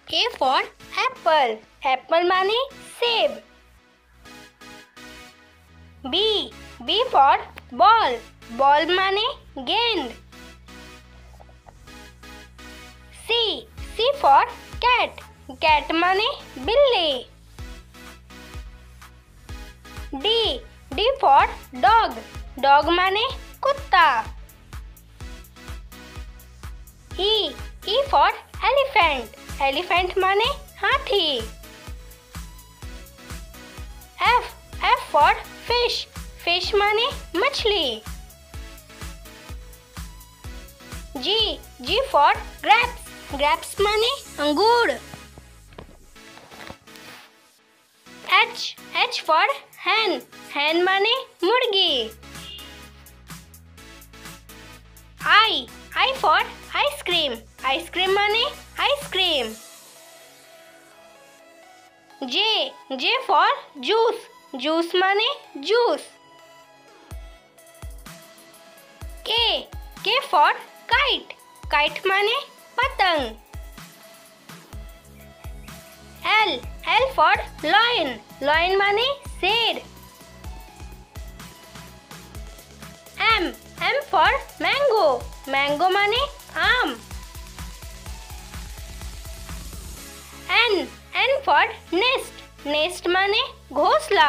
A for apple. Apple माने सेब. B for ball. Ball माने गेंद. C for cat. Cat माने बिल्ली. D for dog. Dog माने कुत्ता. E for elephant. Elephant माने हाथी. F for fish. Fish माने मछली. G for grapes. Grapes माने अंगूर. H for hen. Hen माने मुर्गी. I for ice cream. Ice cream माने ice cream. J for juice. Juice माने juice. K for kite. Kite माने पतंग. L for lion. Lion माने शेर. M for mango. Mango माने आम. N for nest. Nest माने घोंसला.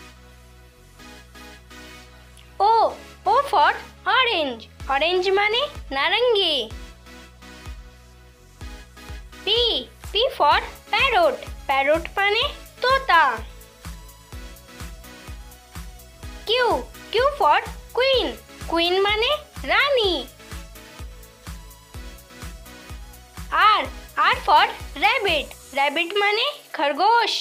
O for orange. Orange माने नारंगी. P for parrot. Parrot माने तोता. Q for queen. Queen माने रानी. R for rabbit. Rabbit माने खरगोश.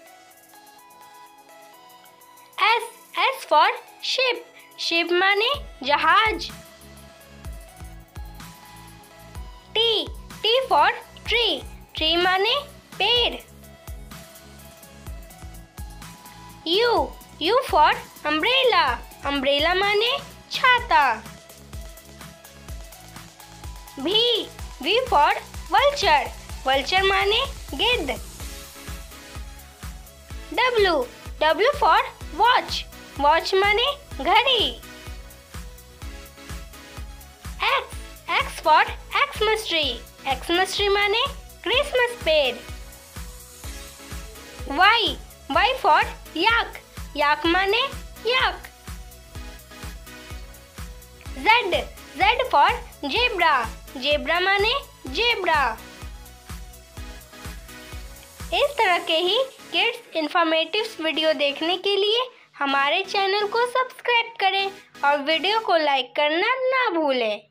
S for ship. Ship माने जहाज. T for tree. Tree माने पेड़. U for umbrella. Umbrella माने छाता. V for vulture. Vulture माने गिद्ध. W for watch. Watch माने घड़ी. X for Xmas tree. Xmas tree माने क्रिसमस पेड़. Y for yak. Yak माने yak. Z for zebra. Zebra माने जेब्रा. इस तरह के ही किड्स इन्फॉर्मेटिव वीडियो देखने के लिए हमारे चैनल को सब्सक्राइब करें और वीडियो को लाइक करना ना भूलें.